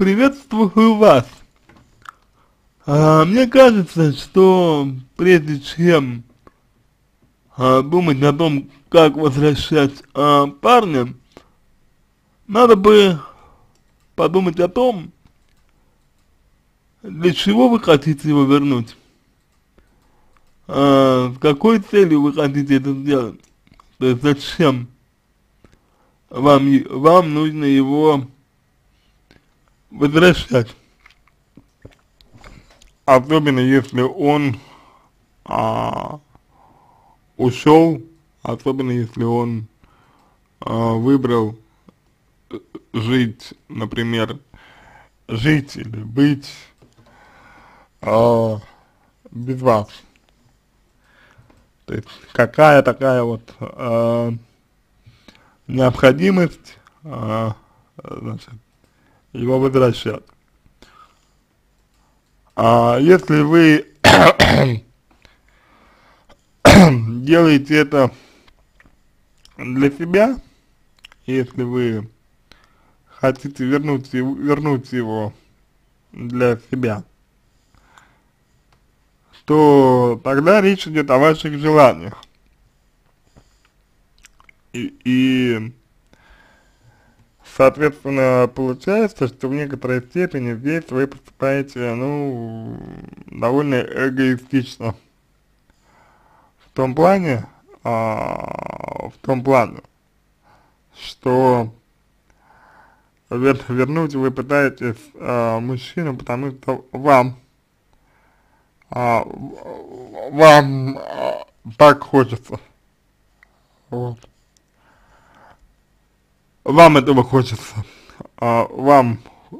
Приветствую вас. Мне кажется, что прежде чем думать о том, как возвращать парня, надо бы подумать о том, для чего вы хотите его вернуть, с какой целью вы хотите это сделать, то есть зачем вам нужно его возвращать, особенно если он ушел, особенно если он выбрал жить, например, жить или быть без вас. То есть какая такая вот необходимость значит, его возвращать. Если вы делаете это для себя, если вы хотите вернуть его для себя, то тогда речь идет о ваших желаниях. И соответственно, получается, что в некоторой степени здесь вы поступаете, ну, довольно эгоистично. В том плане, что вернуть вы пытаетесь мужчину, потому что вам так хочется. Вот. Вам этого хочется. Вам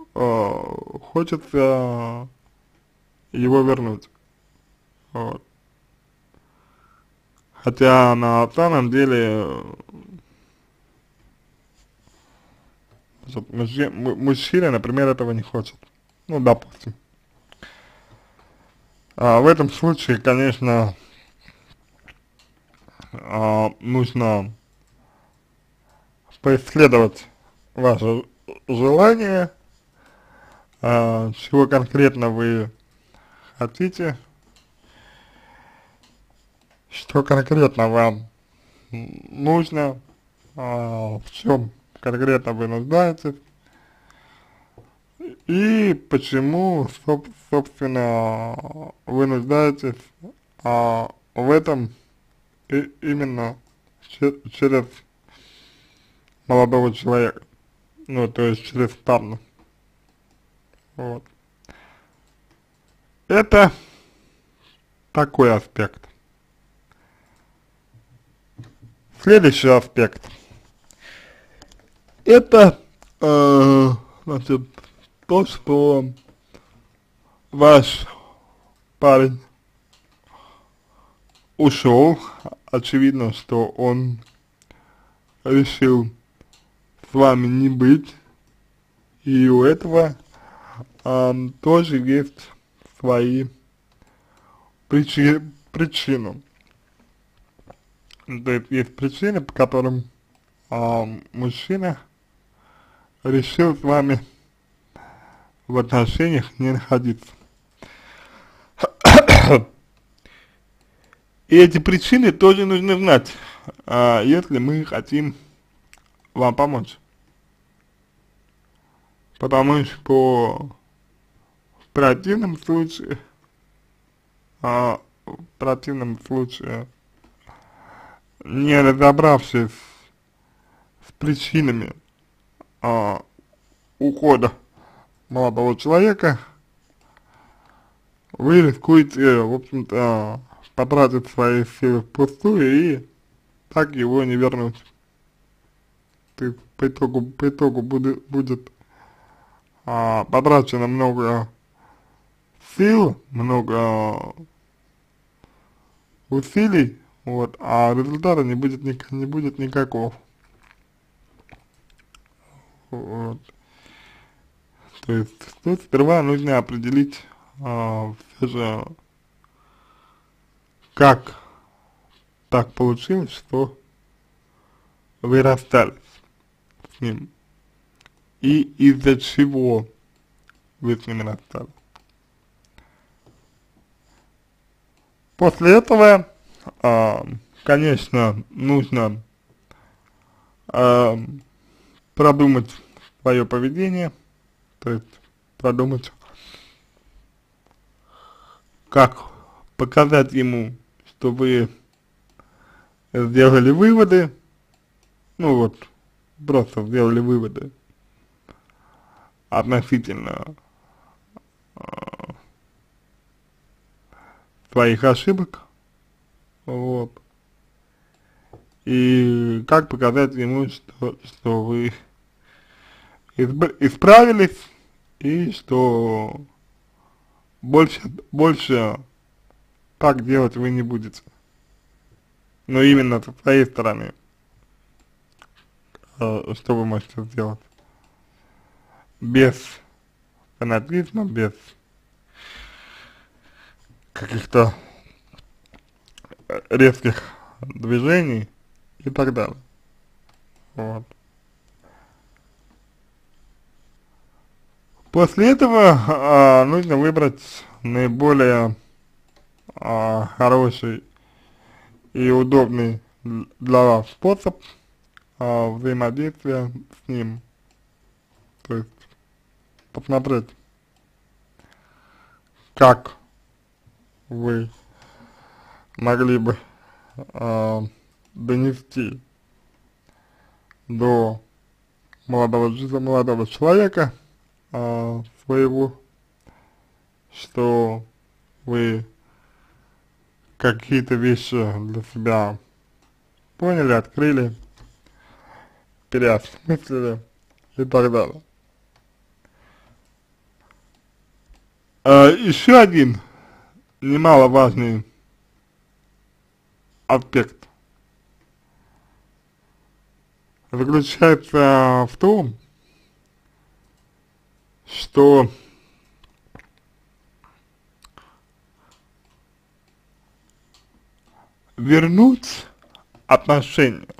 хочется его вернуть. Вот. Хотя на самом деле мужчина, например, этого не хочет. Ну, допустим. В этом случае, конечно, нужно поисследовать ваше желание, чего конкретно вы хотите, что конкретно вам нужно, в чем конкретно вы нуждаетесь, и почему, собственно, вы нуждаетесь в этом именно через молодого человека, ну, то есть через парня. Вот. Это такой аспект. Следующий аспект. Это, значит, то, что ваш парень ушел, очевидно, что он решил с вами не быть, и у этого тоже есть свои причины. То есть есть причины, по которым мужчина решил с вами в отношениях не находиться. И эти причины тоже нужно знать, если мы хотим вам помочь. Потому что в противном случае, не разобравшись с причинами ухода молодого человека, вы рискуете, в общем-то, потратить свои силы впустую и так его не вернуть. Ты по итогу будет потрачено много сил, много усилий, вот, а результата не будет никакого. Вот. То есть тут сперва нужно определить все же, как так получилось, что вы расстались с ним, и из-за чего вы с ними расстались. После этого, конечно, нужно продумать свое поведение, то есть продумать, как показать ему, что вы сделали выводы, ну вот, просто сделали выводы относительно своих ошибок, вот, и как показать ему, что вы исправились, и что больше так делать вы не будете. Но именно со своей стороны, что вы можете сделать. Без фанатизма, без каких-то резких движений и так далее. Вот. После этого нужно выбрать наиболее хороший и удобный для вас способ взаимодействия с ним. То есть посмотреть, как вы могли бы донести до молодого человека своего, что вы какие-то вещи для себя поняли, открыли, переосмыслили и так далее. Еще один немаловажный аспект заключается в том, что вернуть отношения,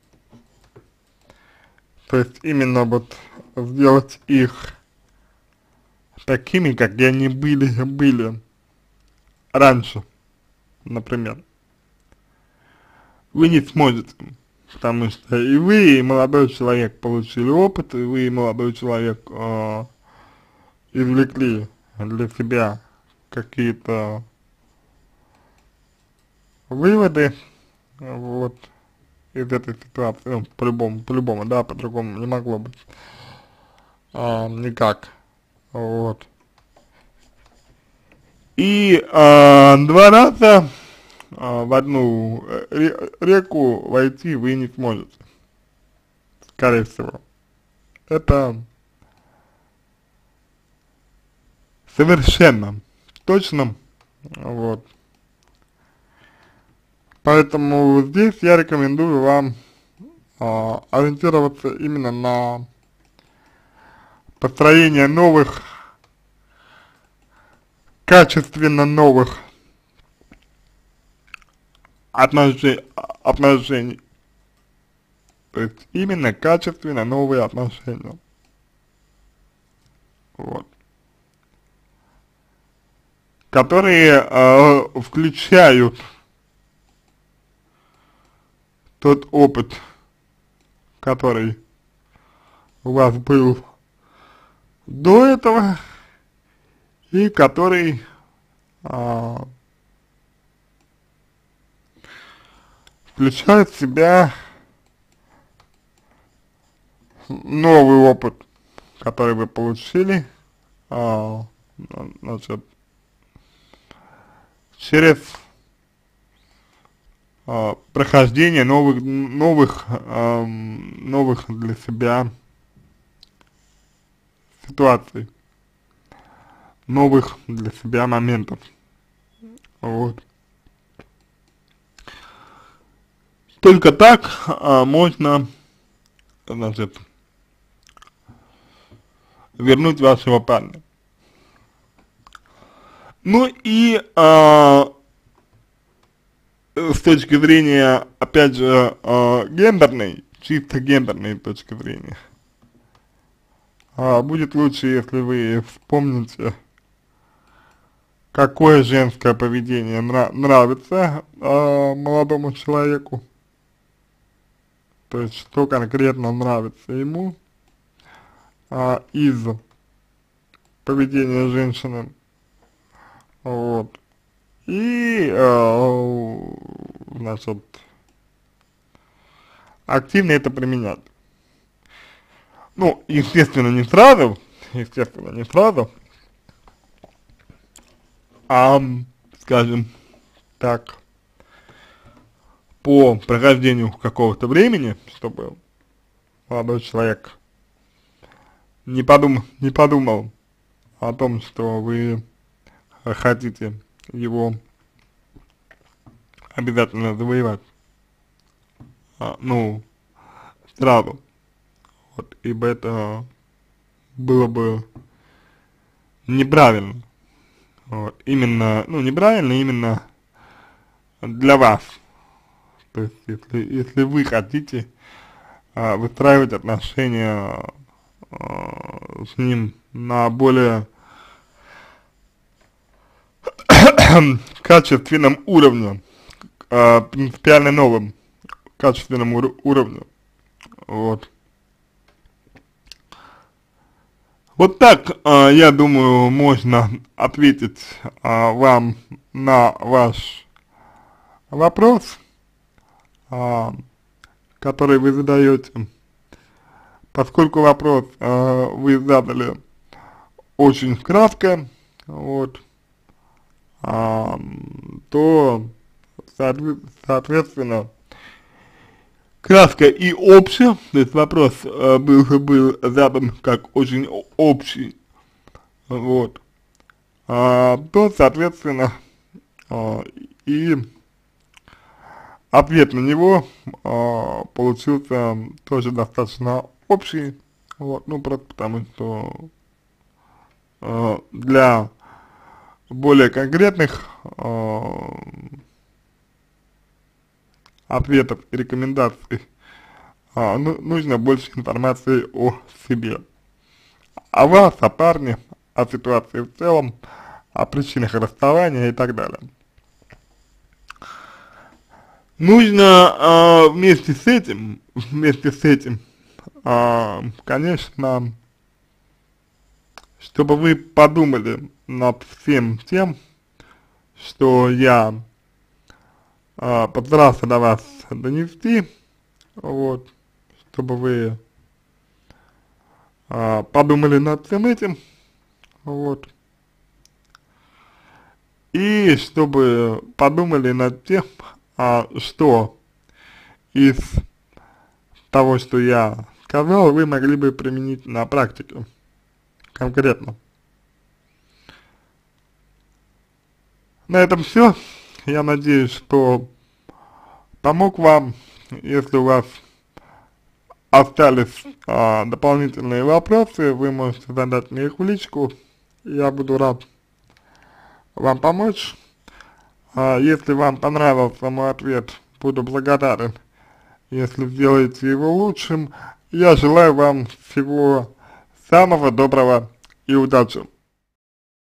то есть именно вот сделать их такими, как они были раньше, например, вы не сможете, потому что и вы, и молодой человек получили опыт, и вы, и молодой человек извлекли для себя какие-то выводы, вот, из этой ситуации, ну, по-любому, да, по-другому не могло быть, никак, вот. И два раза в одну реку войти вы не сможете, скорее всего. Это совершенно точно, вот. Поэтому здесь я рекомендую вам ориентироваться именно на построение новых, качественно новых отношений. То есть именно качественно новые отношения. Вот. Которые включают тот опыт, который у вас был до этого, и который включает в себя новый опыт, который вы получили, значит, через прохождение новых для себя ситуаций, новых для себя моментов, вот. Только так можно, значит, вернуть вашего парня. Ну и с точки зрения, опять же, гендерной, чисто гендерной точки зрения, будет лучше, если вы вспомните, какое женское поведение нравится молодому человеку, то есть что конкретно нравится ему из поведения женщины, вот, и, значит, активно это применять. Ну, естественно, не сразу, а, скажем так, по прохождению какого-то времени, чтобы молодой человек не подумал о том, что вы хотите его обязательно завоевать, ну, сразу, вот, ибо это было бы неправильно, вот, именно, ну, неправильно именно для вас, то есть, если вы хотите выстраивать отношения с ним на более качественном уровне, принципиально новым качественном уровне, вот. Вот так, я думаю, можно ответить вам на ваш вопрос, который вы задаете. Поскольку вопрос вы задали очень кратко, вот, то, соответственно, кратко и общее, то есть вопрос был задан как очень общий, вот, то, соответственно, и ответ на него получился тоже достаточно общий, вот, ну, просто потому что для более конкретных ответов и рекомендаций нужно больше информации о себе, о вас, о парне, о ситуации в целом, о причинах расставания и так далее. Нужно вместе с этим, конечно, чтобы вы подумали над всем тем, что я постарался до вас донести, вот, чтобы вы подумали над всем этим, вот, и чтобы подумали над тем, что из того, что я сказал, вы могли бы применить на практике конкретно. На этом все. Я надеюсь, что помог вам. Если у вас остались дополнительные вопросы, вы можете задать мне их в личку. Я буду рад вам помочь. Если вам понравился мой ответ, буду благодарен, если сделаете его лучшим. Я желаю вам всего самого доброго и удачи.